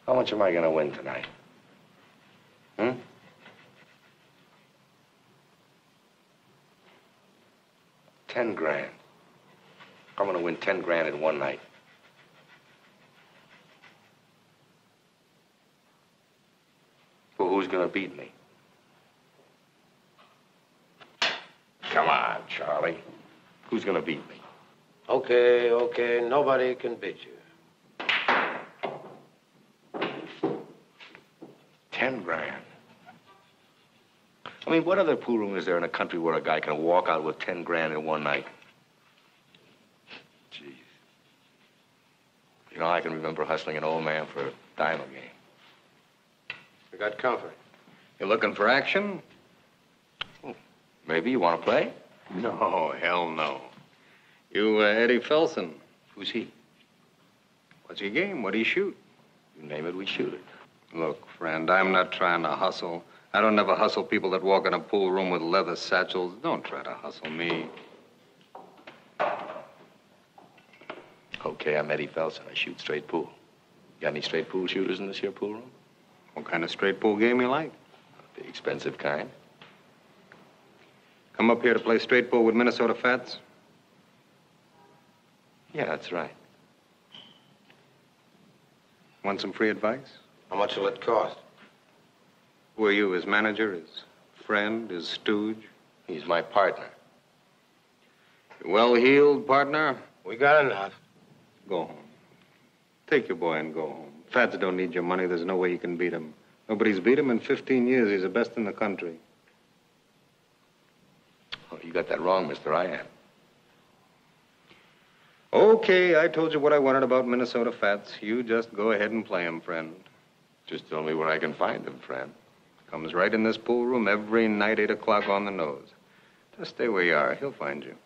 How much am I going to win tonight? 10 grand. I'm going to win 10 grand in one night. Well, who's going to beat me? Come on, Charlie. Who's going to beat me? Okay. Nobody can beat you. 10 grand. I mean, what other pool room is there in a country where a guy can walk out with 10 grand in one night? Jeez. You know, I can remember hustling an old man for a dime a game. I got company. You looking for action? Oh, maybe you want to play? No, hell no. You, Eddie Felson. Who's he? What's your game? What do you shoot? You name it, we shoot it. Look, friend, I'm not trying to hustle. I don't ever hustle people that walk in a pool room with leather satchels. Don't try to hustle me. Okay, I'm Eddie Felson. I shoot straight pool. Got any straight pool shooters in this here pool room? What kind of straight pool game you like? The expensive kind. Come up here to play straight pool with Minnesota Fats? Yeah, that's right. Want some free advice? How much will it cost? Who are you, his manager, his friend, his stooge? He's my partner. Well-heeled partner? We got enough. Go home. Take your boy and go home. Fats don't need your money. There's no way you can beat him. Nobody's beat him in 15 years. He's the best in the country. Oh, you got that wrong, mister. I am. Okay, I told you what I wanted about Minnesota Fats. You just go ahead and play him, friend. Just tell me where I can find him, friend. Comes right in this pool room every night, 8 o'clock on the nose. Just stay where you are. He'll find you.